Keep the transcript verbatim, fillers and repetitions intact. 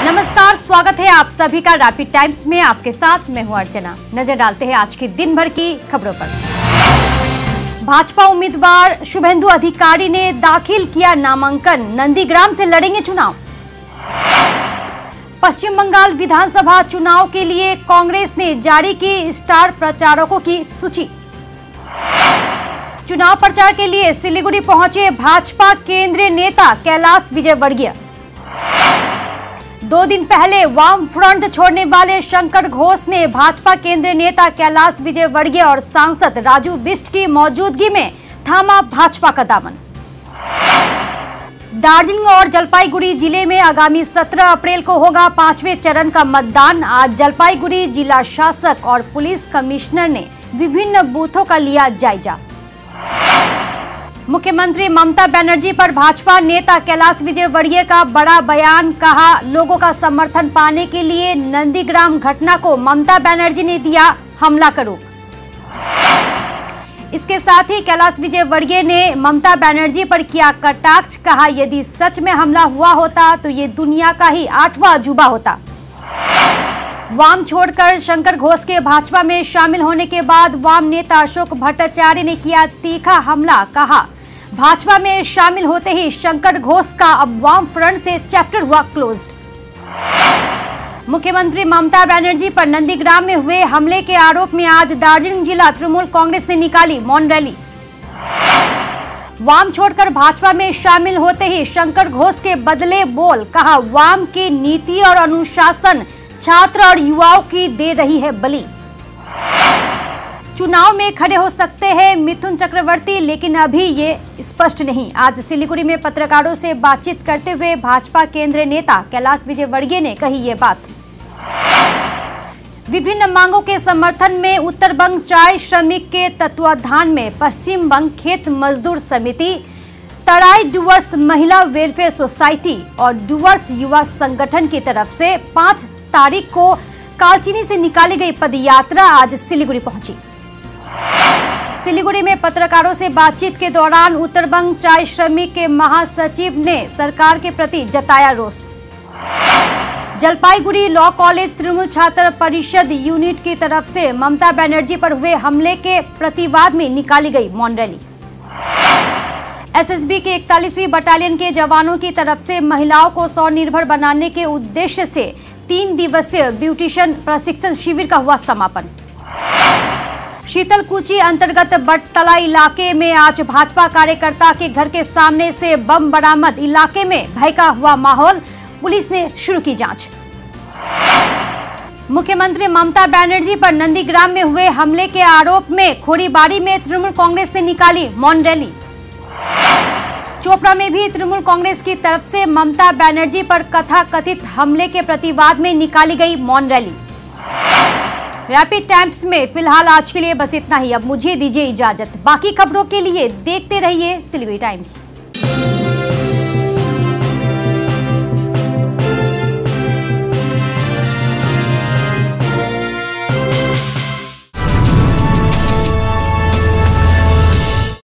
नमस्कार, स्वागत है आप सभी का रैपिड टाइम्स में। आपके साथ मैं हूं अर्चना। नजर डालते हैं आज के दिन भर की खबरों पर। भाजपा उम्मीदवार शुभेंदु अधिकारी ने दाखिल किया नामांकन, नंदीग्राम से लड़ेंगे चुनाव। पश्चिम बंगाल विधानसभा चुनाव के लिए कांग्रेस ने जारी की स्टार प्रचारकों की सूची। चुनाव प्रचार के लिए सिलीगुड़ी पहुंचे भाजपा केंद्रीय नेता कैलाश विजयवर्गीय। दो दिन पहले वाम फ्रंट छोड़ने वाले शंकर घोष ने भाजपा केंद्रीय नेता कैलाश विजयवर्गीय और सांसद राजू बिष्ट की मौजूदगी में थामा भाजपा का दामन। दार्जिलिंग और जलपाईगुड़ी जिले में आगामी सत्रह अप्रैल को होगा पांचवें चरण का मतदान। आज जलपाईगुड़ी जिला शासक और पुलिस कमिश्नर ने विभिन्न बूथों का लिया जायजा। मुख्यमंत्री ममता बनर्जी पर भाजपा नेता कैलाश विजयवर्गीय का बड़ा बयान, कहा लोगों का समर्थन पाने के लिए नंदीग्राम घटना को ममता बनर्जी ने दिया हमला का रूप। इसके साथ ही कैलाश विजयवर्गीय ने ममता बनर्जी पर किया कटाक्ष, कहा यदि सच में हमला हुआ होता तो ये दुनिया का ही आठवां अजूबा होता। वाम छोड़कर शंकर घोष के भाजपा में शामिल होने के बाद वाम नेता अशोक भट्टाचार्य ने किया तीखा हमला, कहा भाजपा में शामिल होते ही शंकर घोष का अब वाम फ्रंट से चैप्टर हुआ क्लोज्ड। मुख्यमंत्री ममता बनर्जी पर नंदीग्राम में हुए हमले के आरोप में आज दार्जिलिंग जिला तृणमूल कांग्रेस ने निकाली मौन रैली। वाम छोड़कर भाजपा में शामिल होते ही शंकर घोष के बदले बोल, कहा वाम की नीति और अनुशासन छात्र और युवाओं की दे रही है बलि। चुनाव में खड़े हो सकते हैं मिथुन चक्रवर्ती, लेकिन अभी ये स्पष्ट नहीं। आज सिलीगुड़ी में पत्रकारों से बातचीत करते हुए भाजपा केंद्रीय नेता कैलाश विजयवर्गीय ने कही ये बात। विभिन्न मांगों के समर्थन में उत्तर बंग चाय श्रमिक के तत्वाधान में पश्चिम बंग खेत मजदूर समिति, तराई डुवर्स महिला वेलफेयर सोसाइटी और डुवर्स युवा संगठन की तरफ से पांच तारीख को कालचिनी से निकाली गई पदयात्रा आज सिलीगुड़ी पहुंची। सिलीगुड़ी में पत्रकारों से बातचीत के दौरान उत्तर बंग चाय श्रमिक के महासचिव ने सरकार के प्रति जताया रोष। जलपाईगुड़ी लॉ कॉलेज तृणमूल छात्र परिषद यूनिट की तरफ से ममता बनर्जी पर हुए हमले के प्रतिवाद में निकाली गई मौन रैली। एसएसबी के इकतालीसवीं बटालियन के जवानों की तरफ से महिलाओं को स्वनिर्भर बनाने के उद्देश्य से तीन दिवसीय ब्यूटिशियन प्रशिक्षण शिविर का हुआ समापन। शीतलकुची अंतर्गत बटतला इलाके में आज भाजपा कार्यकर्ता के घर के सामने से बम बरामद, इलाके में भय का हुआ माहौल, पुलिस ने शुरू की जांच। मुख्यमंत्री ममता बनर्जी पर नंदीग्राम में हुए हमले के आरोप में खोरीबाड़ी में तृणमूल कांग्रेस ने निकाली मौन रैली। चोपड़ा में भी तृणमूल कांग्रेस की तरफ से ममता बनर्जी पर कथा कथित हमले के प्रतिवाद में निकाली गई मौन रैली। रैपिड टाइम्स में फिलहाल आज के लिए बस इतना ही। अब मुझे दीजिए इजाजत। बाकी खबरों के लिए देखते रहिए सिलीगुड़ी टाइम्स।